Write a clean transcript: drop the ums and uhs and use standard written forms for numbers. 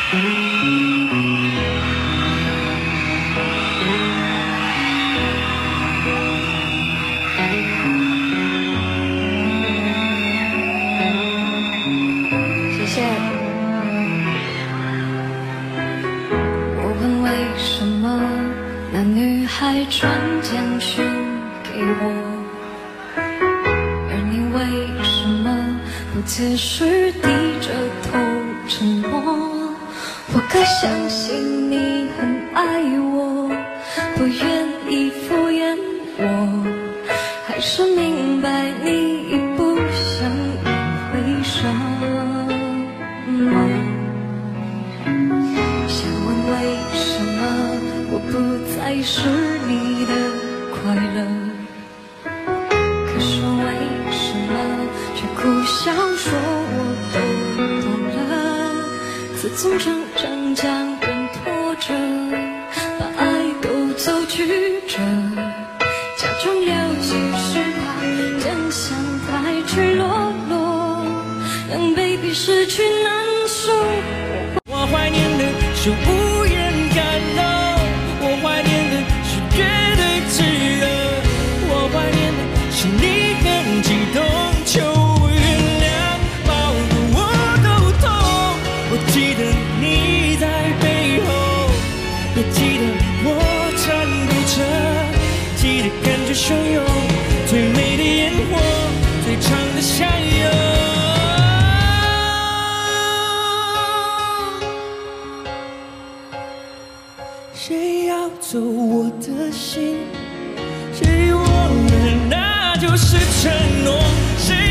谢谢。我问为什么那女孩传简讯给我，而你为什么不解释低着头沉默？我该相信你很爱我，不愿意敷衍我，还是明白你已不想一回什么？想问为什么我不再是你的快乐，可是为什么却苦笑说我都懂了？自从常常将人拖着，把爱都走曲折，假装了解是怕真相太赤裸裸，让 baby 失去难受。 我怀念的是无言感动，我怀念的是绝对炙热，我怀念的是你很激动，求原谅，抱得我都痛。我记得你在背后，也记得我颤抖着，记得感觉汹涌，最美的烟火，最长的相拥。谁要走我的心？谁忘了那就是承诺？谁